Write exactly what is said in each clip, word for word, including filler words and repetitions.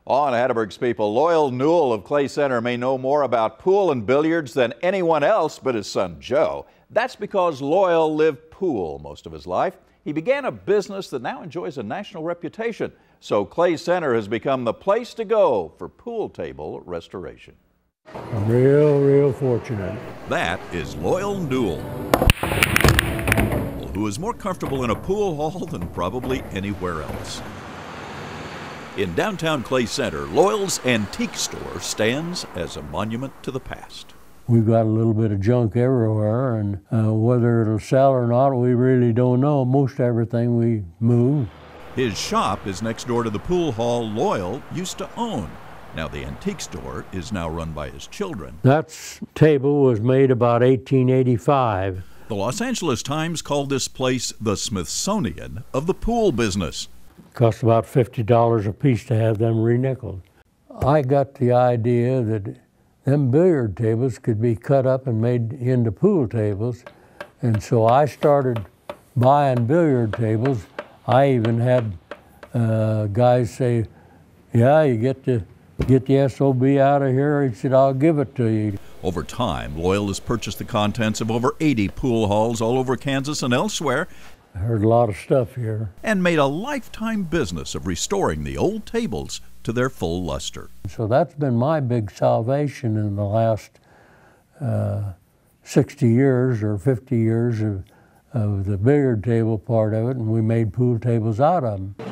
On Hatteberg's People, Loyall Newell of Clay Center may know more about pool and billiards than anyone else but his son Joe. That's because Loyall lived pool most of his life. He began a business that now enjoys a national reputation. So Clay Center has become the place to go for pool table restoration. I'm real, real fortunate. That is Loyall Newell, who is more comfortable in a pool hall than probably anywhere else. In downtown Clay Center, Loyall's antique store stands as a monument to the past. We've got a little bit of junk everywhere, and uh, whether it'll sell or not, we really don't know. Most everything we move. His shop is next door to the pool hall Loyall used to own. Now the antique store is now run by his children. That table was made about eighteen eighty-five. The Los Angeles Times called this place the Smithsonian of the pool business. Cost about fifty dollars a piece to have them re-nickeled. I got the idea that them billiard tables could be cut up and made into pool tables, and so I started buying billiard tables. I even had uh, guys say, yeah, you get the, get the S O B out of here. He said, I'll give it to you. Over time, Loyall has purchased the contents of over eighty pool halls all over Kansas and elsewhere. I heard a lot of stuff here. And made a lifetime business of restoring the old tables to their full luster. So that's been my big salvation in the last uh, sixty years or fifty years of, of the billiard table part of it, and we made pool tables out of them.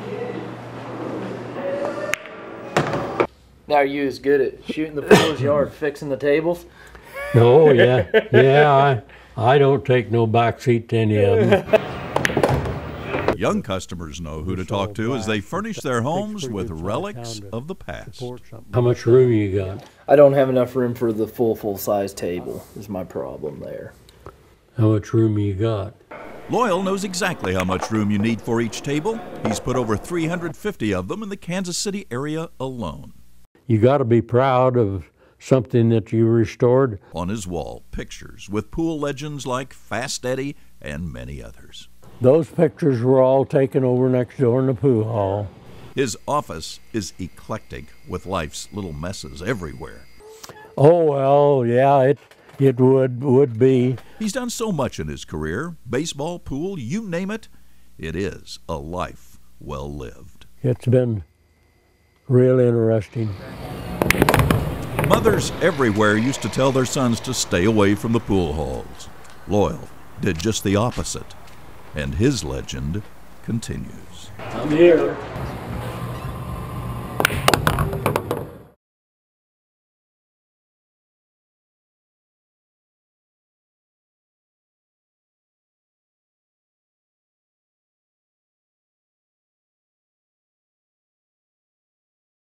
Now are you as good at shooting the pool as you are at fixing the tables? Oh yeah, yeah, I, I don't take no backseat to any of them. Young customers know who to talk to as they furnish their homes with relics of the past. How much room you got? I don't have enough room for the full, full-size table is my problem there. How much room you got? Loyall knows exactly how much room you need for each table. He's put over three hundred fifty of them in the Kansas City area alone. You got to be proud of something that you restored. On his wall, pictures with pool legends like Fast Eddie and many others. Those pictures were all taken over next door in the pool hall. His office is eclectic with life's little messes everywhere. Oh, well, yeah, it, it would, would be. He's done so much in his career, baseball, pool, you name it. It is a life well lived. It's been real interesting. Mothers everywhere used to tell their sons to stay away from the pool halls. Loyall did just the opposite, and his legend continues. I'm here.